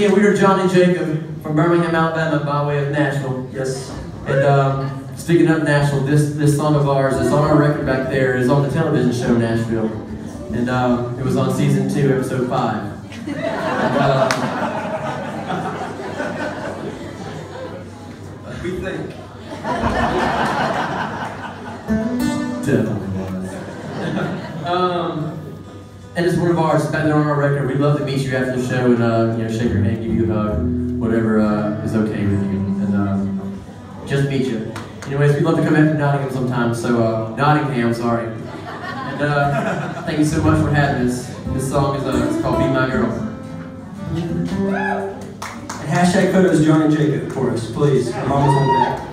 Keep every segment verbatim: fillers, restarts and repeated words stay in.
again, we are John and Jacob from Birmingham, Alabama, by way of Nashville. Yes. And um, speaking of Nashville, this this song of ours is on our record back there. It's on the television show Nashville, and um, it was on season two, episode five. And, uh, we think. Definitely was. um, and it's one of ours. It's back there on our record. We'd love to meet you after the show and uh, you know, shake your hand, give you a hug, whatever uh, is okay with you, and uh, just meet you. Anyways, we'd love to come back to Nottingham sometime. So uh, Nottingham, sorry. And uh, thank you so much for having us. This song is uh, it's called "Be My Girl." And hashtag photos John and Jacob for us, please. I'm always on that.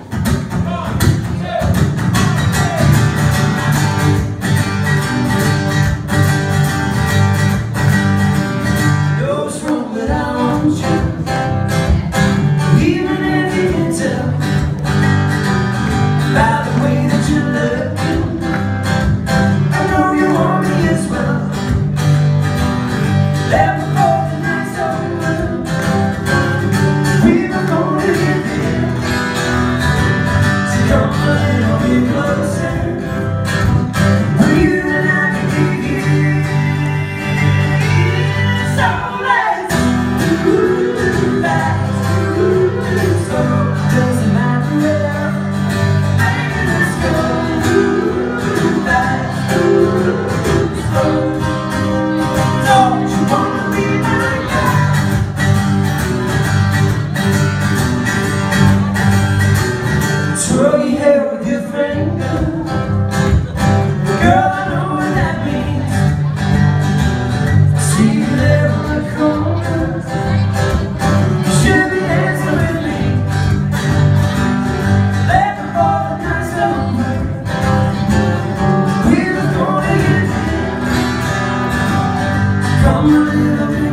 Come a little bit.